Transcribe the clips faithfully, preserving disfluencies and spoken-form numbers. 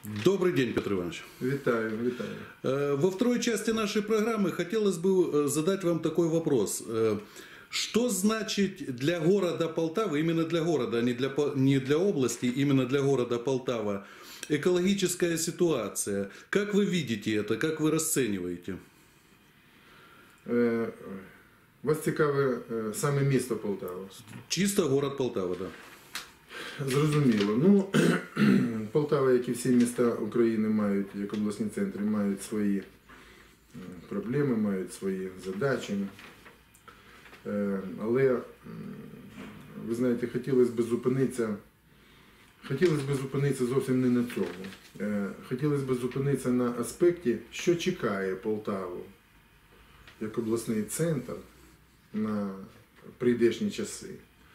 Добрый день, Петр Иванович. Витаю, витаю. Во второй части нашей программы хотелось бы задать вам такой вопрос. Что значит для города Полтавы, именно для города, а не для, не для области, именно для города Полтава, экологическая ситуация? Как вы видите это, как вы расцениваете? Вас цікаве саме місто Полтава? Чисто город Полтава, так. Да. Зрозуміло. Ну, Полтава, як і всі міста України мають, як обласні центри, мають свої проблеми, мають свої задачі. Але, ви знаєте, хотілося б зупинитися, хотілося б зупинитися зовсім не на цьому. Хотілося б зупинитися на аспекті, що чекає Полтаву як обласний центр на прийдешні часи.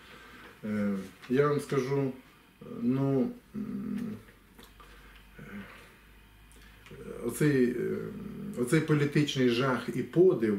Я вам скажу, ну, оцей, оцей політичний жах і подив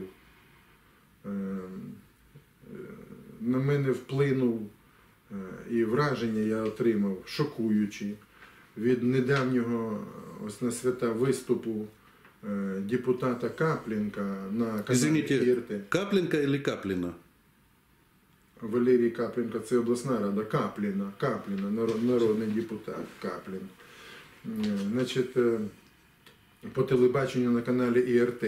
на мене вплинув, і враження я отримав шокуючі від недавнього ось на свята виступу депутата Каплінка на каналі ІРТ. Каплінка или Капліна? Валерій Каплінка, це обласна рада, Капліна, Капліна, народний депутат Каплін. Значить, по телебаченню на каналі ІРТ.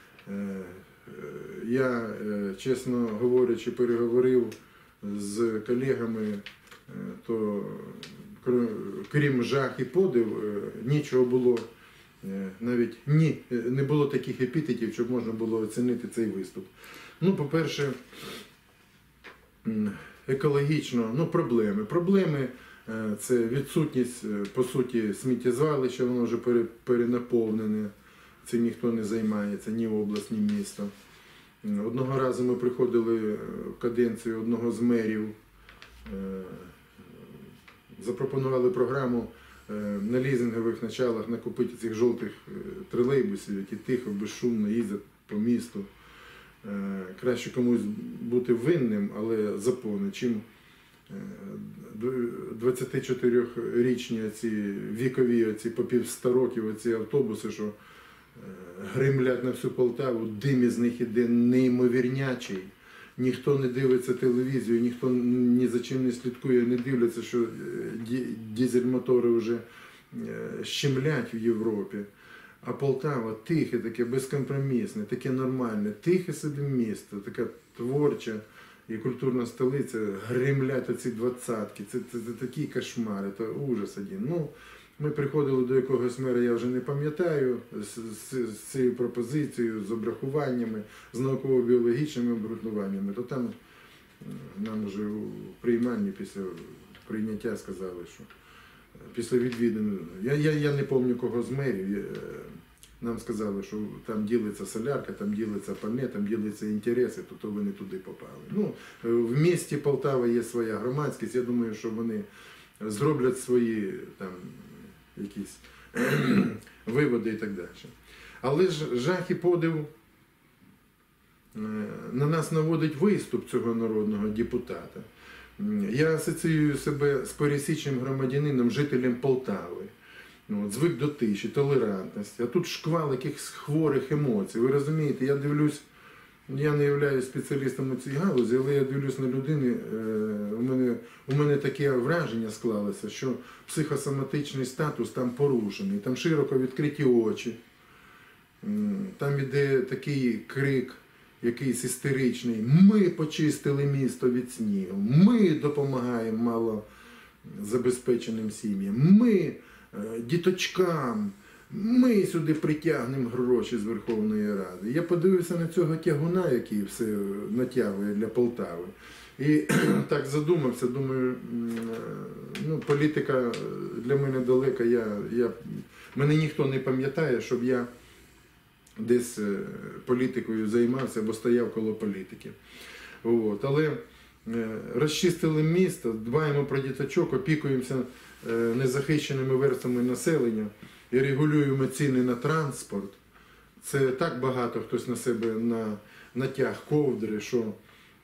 Я, чесно говорячи, переговорив з колегами, то крім жах і подив, нічого було, навіть ні, не було таких епітетів, щоб можна було оцінити цей виступ. Ну, по-перше, екологічно, ну, проблеми. Проблеми – це відсутність, по суті, сміттєзвалища, воно вже перенаповнене, цим ніхто не займається, ні область, ні місто. Одного разу ми приходили в каденцію одного з мерів, запропонували програму на лізингових началах накупити цих жовтих тролейбусів, які тихо, безшумно їздять по місту. Краще комусь бути винним, але заповнити, чим двадцятичотирирічні оці вікові, оці по півста років оці автобуси, що гримлять на всю Полтаву, дим із них іде неймовірнячий. Ніхто не дивиться телевізію, ніхто ні за чим не слідкує, не дивляться, що дизель-мотори вже щемлять в Європі. А Полтава тихе, таке безкомпромісне, таке нормальне, тихе собі місто, така творча і культурна столиця, гримлять оці двадцятки, це, це, це такі кошмари, це ужас один. Ну, ми приходили до якогось мера, я вже не пам'ятаю, з, з, з цією пропозицією, з обрахуваннями, з науково-біологічними обґрунтуваннями, то там нам вже у прийманні після прийняття сказали, що після відвідин, я, я, я не пам'ятаю кого з мерів, нам сказали, що там ділиться солярка, там ділиться пальне, там ділиться інтереси, то, то ви не туди попали. Ну, в місті Полтава є своя громадськість, я думаю, що вони зроблять свої там якісь виводи і так далі. Але ж жах і подив на нас наводить виступ цього народного депутата. Я асоціюю себе з пересічним громадянином, жителем Полтави. От, звик до тиші, толерантності. А тут шквал якихось хворих емоцій. Ви розумієте, я дивлюсь, я не являюсь спеціалістом у цій галузі, але я дивлюсь на людини, у мене, у мене таке враження склалося, що психосоматичний статус там порушений, там широко відкриті очі, там іде такий крик, якийсь істеричний: ми почистили місто від снігу, ми допомагаємо малозабезпеченим сім'ям, ми діточкам, ми сюди притягнемо гроші з Верховної Ради. Я подивився на цього тягуна, який все натягує для Полтави. І так задумався, думаю, ну, політика для мене далека, я, я, мене ніхто не пам'ятає, щоб я десь політикою займався або стояв коло політики. От. Але розчистили місто, дбаємо про діточок, опікуємося незахищеними верствами населення і регулюємо ціни на транспорт. Це так багато хтось на себе на, натяг ковдри, що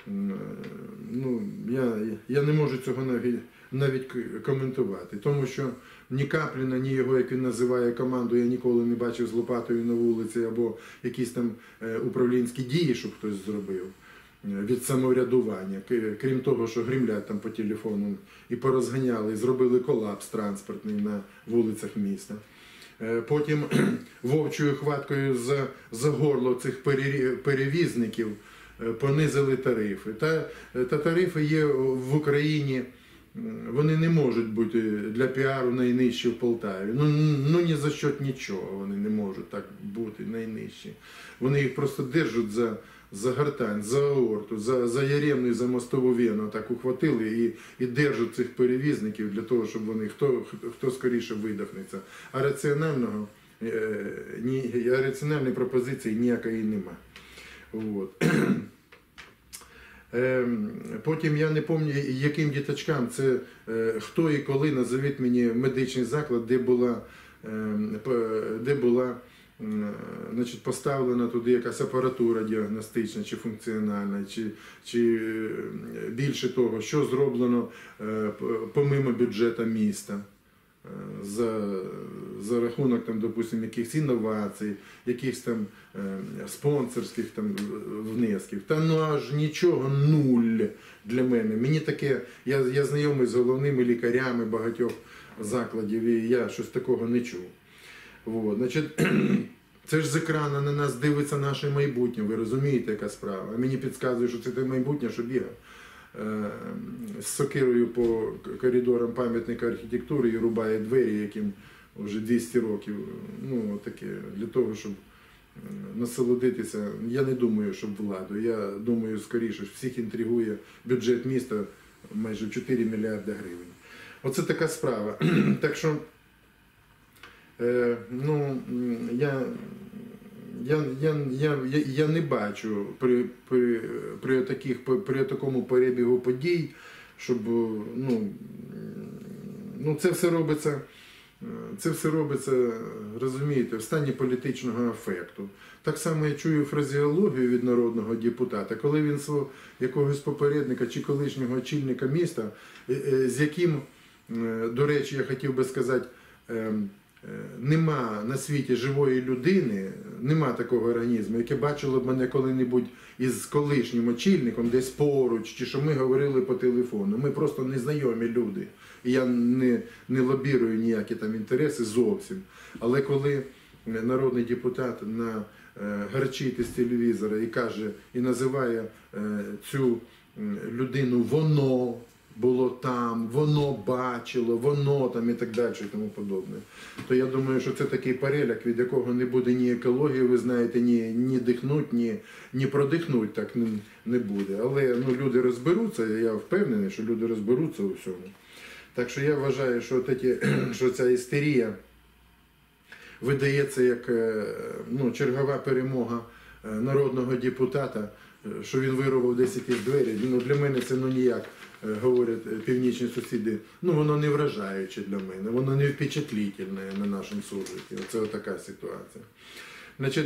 ну, я, я не можу цього навіть, навіть коментувати, тому що ні Капліна, ні його, як він називає, команду, я ніколи не бачив з лопатою на вулиці або якісь там управлінські дії, щоб хтось зробив від самоврядування. Крім того, що гримлять там по телефону і порозганяли, і зробили колапс транспортний на вулицях міста. Потім вовчою хваткою за, за горло цих перевізників понизили тарифи. Та, та тарифи є в Україні, вони не можуть бути для піару найнижчі в Полтаві. Ну, ну ні за що нічого вони не можуть так бути найнижчі. Вони їх просто держать за, за гортань, за аорту, за, за яремну і за мостову вену. Так ухватили і, і держать цих перевізників для того, щоб вони, хто, хто скоріше видохнеться. А раціонального, ні, а раціональної пропозиції ніякої нема. От. Потім я не пам'ятаю, яким діточкам це, хто і коли, назовіть мені медичний заклад, де була, де була значить, поставлена туди якась апаратура діагностична чи функціональна, чи, чи більше того, що зроблено помимо бюджету міста. За, за рахунок, там, допустим, якихось інновацій, якихось там е, спонсорських там, внесків. Та ну аж нічого, нуль для мене. Мені таке, я, я знайомий з головними лікарями багатьох закладів, і я щось такого не чув. От, значить, це ж з екрану на нас дивиться наше майбутнє, ви розумієте, яка справа. А мені підказує, що це те майбутнє, що бігає з сокирою по коридорам пам'ятника архітектури і рубає двері, яким вже двісті років. Ну, таке, для того, щоб насолодитися. Я не думаю, щоб владу. Я думаю, скоріше, всіх інтригує бюджет міста майже чотири мільярди гривень. Оце така справа. Так що, ну, я... Я, я, я, я не бачу при, при, при, таких, при такому перебігу подій, щоб, ну, ну це все робиться, це все робиться, розумієте, в стані політичного афекту. Так само я чую фразеологію від народного депутата, коли він свого якогось попередника чи колишнього очільника міста, з яким, до речі, я хотів би сказати, нема на світі живої людини, нема такого організму, яке бачило б мене коли-небудь із колишнім очільником десь поруч, чи що ми говорили по телефону. Ми просто незнайомі люди. І я не, не лобірую ніякі там інтереси зовсім. Але коли народний депутат на е, гарчить із телевізора і каже, і називає е, цю людину «воно», було там, воно бачило, воно там і так далі і тому подобне. То я думаю, що це такий переляк, від якого не буде ні екології, ви знаєте, ні, ні дихнуть, ні, ні продихнуть так не, не буде. Але ну, люди розберуться, я впевнений, що люди розберуться у всьому. Так що я вважаю, що, такі, що ця істерія видається як ну, чергова перемога народного депутата, що він вирвав десь якісь двері. Ну, для мене це ну ніяк, говорять північні сусіди, ну воно не вражаюче для мене, воно не впечатлительне на нашому суржикі. Оце така ситуація. Значить,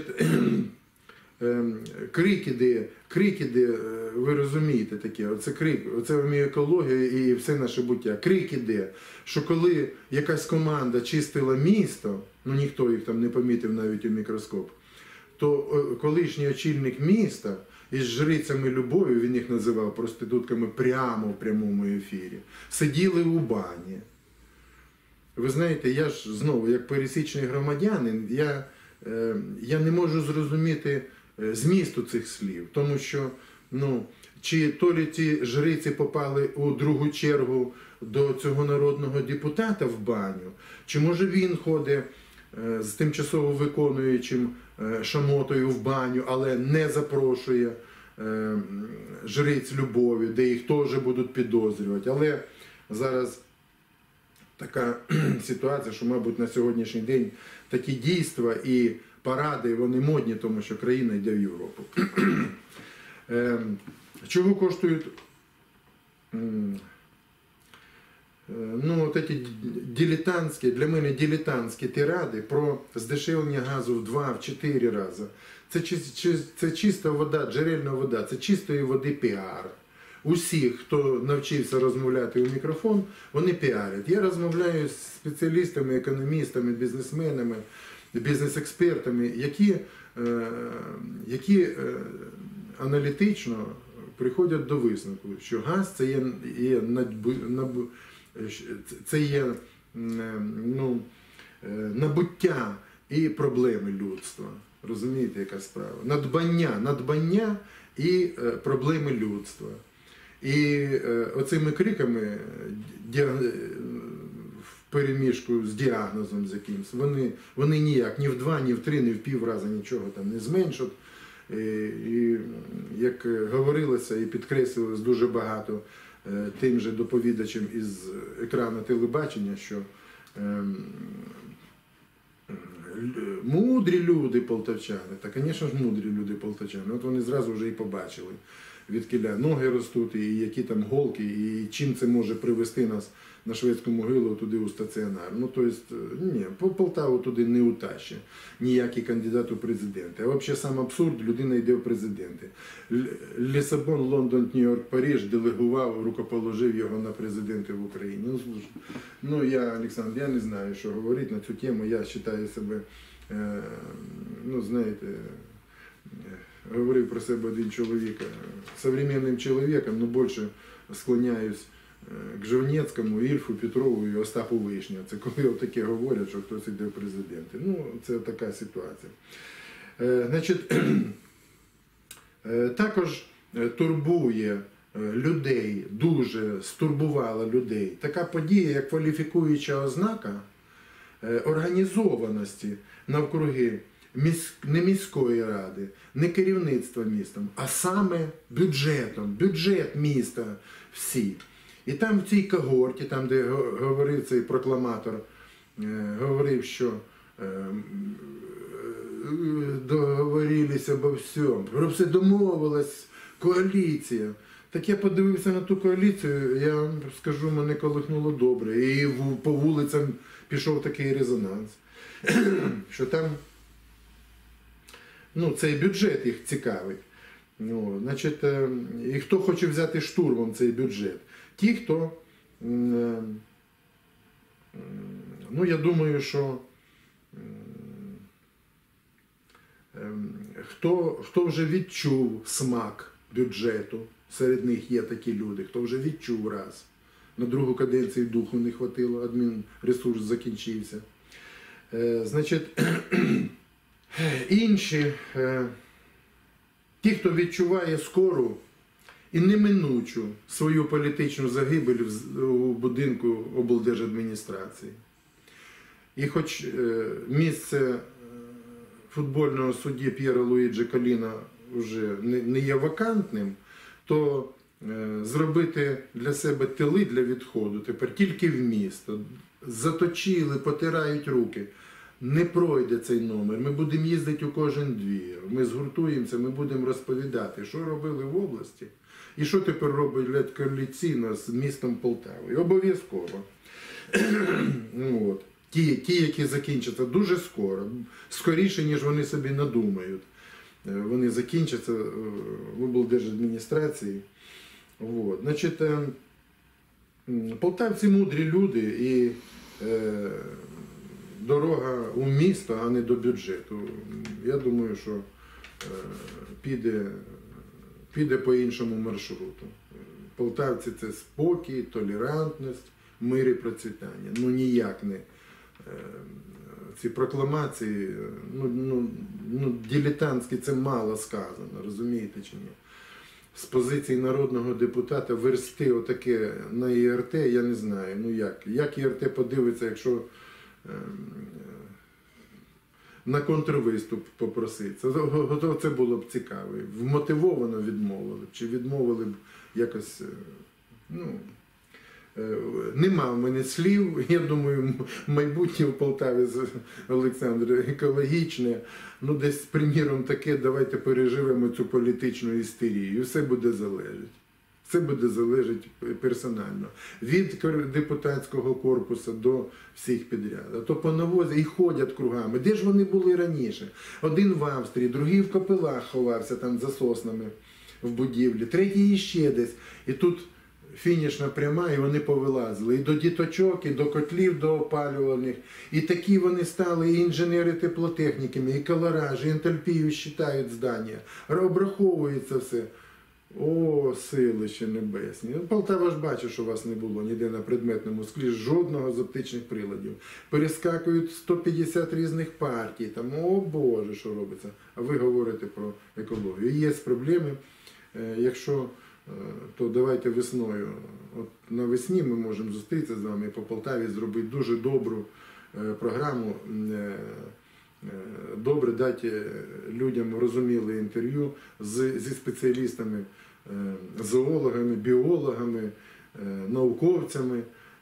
крики, де, крики, де, ви розумієте таке, оце крик, оце мій екологія і все наше буття. Крики, де, що коли якась команда чистила місто, ну ніхто їх там не помітив навіть у мікроскоп, то колишній очільник міста із жрицями любові, він їх називав проститутками прямо в прямому ефірі, сиділи у бані. Ви знаєте, я ж знову, як пересічний громадянин, я, е, я не можу зрозуміти змісту цих слів, тому що, ну, чи то ли ті жриці попали у другу чергу до цього народного депутата в баню, чи може він ходить е, з тимчасово виконуючим е, шамотою в баню, але не запрошує е, жриць любові, де їх теж будуть підозрювати. Але зараз така ситуація, що, мабуть, на сьогоднішній день такі дійства і паради, вони модні, тому що країна йде в Європу. Чого коштують? ну, от ці дилетантські, для мене дилетантські тиради про здешевлення газу в два-чотири рази. Це, це чиста вода, джерельна вода, це чистої води піар. Усі, хто навчився розмовляти у мікрофон, вони піарять. Я розмовляю з спеціалістами, економістами, бізнесменами, бізнес-експертами, які, які аналітично приходять до висновку, що газ це є, є, це є ну, набуття і проблеми людства. Розумієте, яка справа? Надбання, надбання і проблеми людства. І оцими криками в переміжку з діагнозом з якимсь, вони, вони ніяк ні в два, ні в три, ні в пів рази нічого там не зменшать. І, і як говорилося і підкреслилось дуже багато тим же доповідачем із екрану телебачення, що е, мудрі люди полтавчани, та, звісно ж, мудрі люди полтавчани, от вони зразу вже і побачили, відкіля ноги ростуть, і які там голки, і чим це може привести нас на шведську могилу туди у стаціонар. Ну, тобто, ні, по Полтаву туди не утащи ніякий кандидат у президенти. А взагалі сам абсурд, людина йде в президенти. Лісабон, Лондон, Нью-Йорк, Париж делегував, рукоположив його на президенти в Україні. Ну, слушай, ну я, Олександр, я не знаю, що говорити на цю тему. Я вважаю себе, е, ну, знаєте, говорив про себе один чоловік, современним чоловіком, але більше склоняюсь к Жовнецькому, Ільфу, Петрову і Остапу Вишня. Це коли таке говорять, що хтось йде в президенти. Ну, це така ситуація. Значить, також турбує людей, дуже стурбувала людей така подія, як кваліфікуюча ознака організованості навкруги не міської ради, не керівництва містом, а саме бюджетом, бюджет міста всі. І там в цій когорті, там де говорив цей прокламатор, говорив, що договорилися обо всьому, про все домовилась коаліція. Так я подивився на ту коаліцію, я вам скажу, мене колихнуло добре. І по вулицям пішов такий резонанс, що там, ну, цей бюджет їх цікавить. Ну, значить, і хто хоче взяти штурмом цей бюджет? Ті, хто, ну, я думаю, що хто, хто вже відчув смак бюджету, серед них є такі люди, хто вже відчув раз, на другу каденцію духу не хватило, адмінресурс закінчився. Значить, інші, ті, хто відчуває скору і неминучу свою політичну загибель у будинку облдержадміністрації. І хоч місце футбольного судді П'єра Луїджі Коліна вже не є вакантним, то зробити для себе тили для відходу тепер тільки в місто. Заточили, потирають руки. Не пройде цей номер, ми будемо їздити у кожен двір, ми згуртуємося, ми будемо розповідати, що робили в області і що тепер роблять коаліційно з містом Полтавою. Обов'язково. От. Ті, ті, які закінчаться дуже скоро, скоріше, ніж вони собі надумають. Вони закінчаться в облдержадміністрації. От. Значить, полтавці мудрі люди і е, дорога у місто, а не до бюджету. Я думаю, що е, піде, піде по іншому маршруту. Полтавці – це спокій, толерантність, мир і процвітання. Ну ніяк не. Е, ці прокламації, ну, ну, ну, дилетантські, це мало сказано, розумієте чи ні? З позиції народного депутата версти отаке на І Р Т, я не знаю, ну як. Як І Р Т подивиться, якщо е, на контрвиступ попроситься? Це було б цікаво. Вмотивовано відмовили б, чи відмовили б якось, ну... Нема в мене слів, я думаю, майбутнє в Полтаві, Олександр, екологічне, ну десь, приміром, таке, давайте переживемо цю політичну істерію, і все буде залежати. Це буде залежати персонально. Від кор- депутатського корпусу до всіх підряд. А то по навозі і ходять кругами. Де ж вони були раніше? Один в Австрії, другий в Копилах ховався там за соснами в будівлі, третій іще десь. І тут фінішна пряма, і вони повилазили. І до діточок, і до котлів, до опалювальних. І такі вони стали, і інженери теплотехніками, і колоражі, і ентальпію считають здання. Обраховується все. О, силище небесні. Ну, Полтава ж бачить, що у вас не було ніде на предметному склі жодного з оптичних приладів. Перескакують сто п'ятдесят різних партій. Там, о Боже, що робиться. А ви говорите про екологію. Є проблеми. Е, Якщо, е, то давайте весною. От навесні ми можемо зустрітися з вами і по Полтаві зробити дуже добру е, програму. Е, Добре дати людям розуміле інтерв'ю з, зі спеціалістами, зоологами, біологами, науковцями,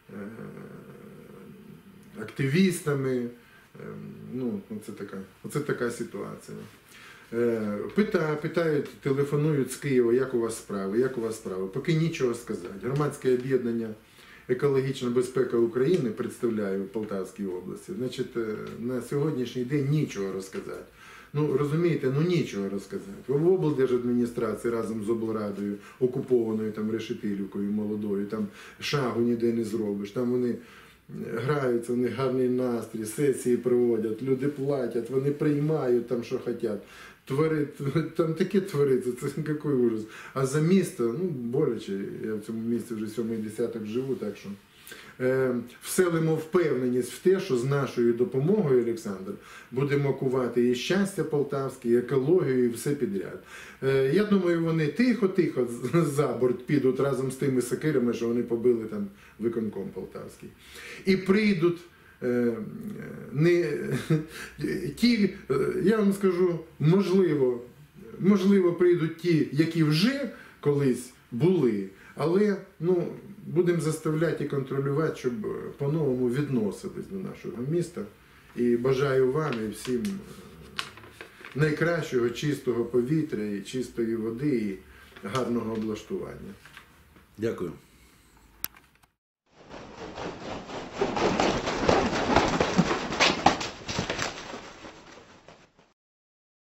активістами. Ну, оце така, оце така ситуація. Пита, питають, телефонують з Києва, як у вас справи, як у вас справи. Поки нічого сказати. Громадське об'єднання «Екологічна безпека України» представляю в Полтавській області. Значить, на сьогоднішній день нічого розказати. Ну, розумієте, ну нічого розказати. В облдержадміністрації разом з облрадою, окупованою там Решетилівкою молодою, там шагу ніде не зробиш. Там вони граються, у них гарний настрій, сесії проводять, люди платять, вони приймають там, що хочуть. Творить, там таке твориться, це який ужас. А за місто, ну, боляче, я в цьому місті вже сьомий десяток живу, так що е, вселимо впевненість в те, що з нашою допомогою, Олександр, будемо кувати і щастя полтавське, і екологію, і все підряд. Е, я думаю, вони тихо-тихо за борт підуть разом з тими сокирами, що вони побили там виконком полтавський. І прийдуть не ті, я вам скажу, можливо, можливо, прийдуть ті, які вже колись були, але ну, будемо заставляти і контролювати, щоб по-новому відносились до нашого міста. І бажаю вам і всім найкращого чистого повітря, і чистої води, і гарного облаштування. Дякую.